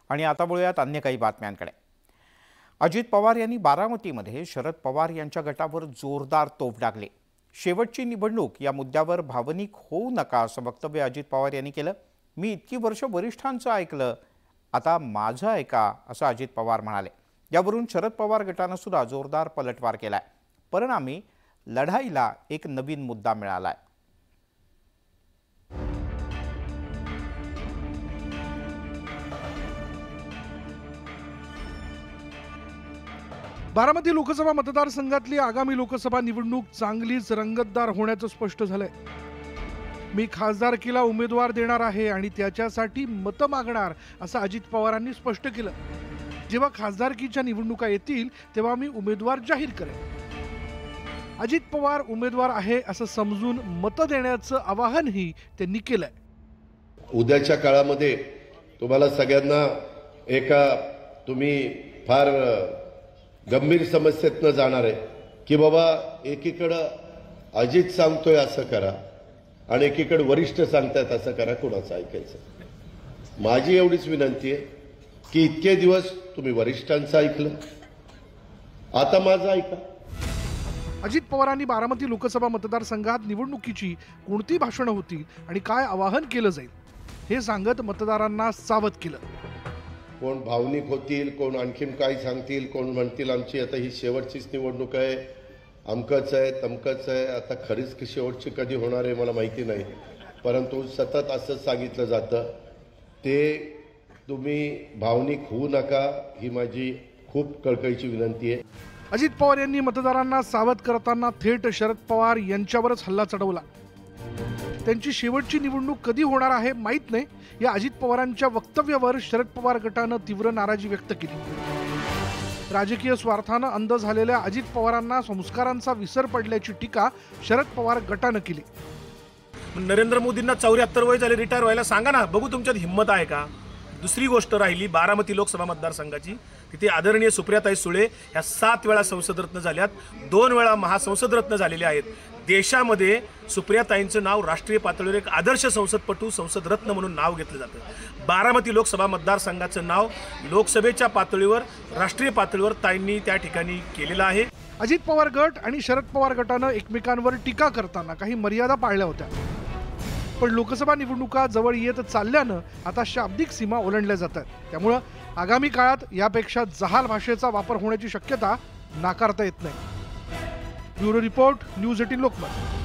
आणि आता वळूयात अन्य काही बातम्यांकडे। अजित पवार यांनी बारामतीमध्ये शरद पवार यांच्या गटावर जोरदार तोफ डागली। शेवटची निवडणूक या मुद्द्यावर भावनिक होऊ नका असं वक्तव्य अजित पवार यांनी केलं। मी इतकी वर्ष वरिष्ठांचं ऐकलं, आता माझं ऐका असं अजित पवार म्हणाले। यावरून शरद पवार गटानं सुद्धा जोरदार पलटवार केलाय। परिणामी लढाईला एक नवीन मुद्दा मिळालाय। बारामती लोकसभा मतदारसंघातली आगामी लोकसभा निवडणूक चांगलीच रंगतदार होण्याचं स्पष्ट झालंय। मी खासदारकीला उमेदवार देणार आहे आणि त्याच्यासाठी मतं मागणार असं अजित पवारांनी स्पष्ट केलं। जेव्हा खासदारकीच्या निवडणुका येतील तेव्हा मी उमेदवार जाहीर करेन। अजित पवार उमेदवार आहे असं समजून मतं देण्याचं आवाहनही त्यांनी केलंय। उद्याच्या काळामध्ये तुम्हाला सगळ्यांना तुम्ही फार गंभीर समस्येतनं जाणार आहे की बाबा एकीकडे अजित सांगतोय असं करा आणि एकीकडे वरिष्ठ सांगतायत असं करा, कोणाचं ऐकायचं। माझी एवढीच विनंती आहे की इतके दिवस तुम्ही वरिष्ठांचं ऐकलं, आता माझं ऐका। अजित पवारांनी बारामती लोकसभा मतदारसंघात निवडणुकीची कोणती भाषणं होतील आणि काय आवाहन केलं जाईल हे सांगत मतदारांना सावध केलं। कोण भावनिक होतील, कोण आणखीन काय सांगतील, कोण म्हणतील आमची आता ही शेवटचीच निवडणूक आहे, अमकच आहे तमकच आहे। आता खरीच शेवटची कधी होणार आहे मला माहिती नाही, परंतु सतत असंच सांगितलं जातं। ते तुम्ही भावनिक होऊ नका ही माझी खूप कळकळीची विनंती आहे। अजित पवार यांनी मतदारांना सावध करताना थेट शरद पवार यांच्यावरच हल्ला चढवला। त्यांची शेवटची निवडणूक कधी होणार आहे माहित नाही या अजित पवारांच्या वक्तव्यावर शरद पवार गटानं तीव्र नाराजी व्यक्त केली। राजकीय स्वार्थानं अंध झालेल्या अजित पवारांना संस्कारांचा विसर पडल्याची टीका शरद पवार गटानं केली। नरेंद्र मोदींना 74 वय झाले, रिटायर व्हायला सांगा ना, बघू तुमच्यात हिम्मत आहे का। दुसरी गोष्ट राहिली बारामती लोकसभा मतदारसंघाची, तिथे आदरणीय सुप्रियाताई सुळे ह्या 7 वेळा संसदरत्न झाल्यात, 2 वेळा महासंसदरत्न झालेले आहेत। देशामध्ये सुप्रियाताईंचं नाव राष्ट्रीय पातळीवर एक आदर्श संसदपटू, संसदरत्न म्हणून नाव घेतलं जातं। बारामती लोकसभा मतदारसंघाचं नाव लोकसभेच्या पातळीवर, राष्ट्रीय पातळीवर ताईंनी त्या ठिकाणी केलेलं आहे। अजित पवार गट आणि शरद पवार गटानं एकमेकांवर टीका करताना काही मर्यादा पाळल्या होत्या, पण लोकसभा निवडणुका जवळ येत चालल्यानं आता शाब्दिक सीमा ओलांडल्या जातात। त्यामुळे आगामी काळात यापेक्षा जहाल भाषेचा वापर होण्याची शक्यता नाकारता येत नाही। Bureau report, news 18 Lokmat.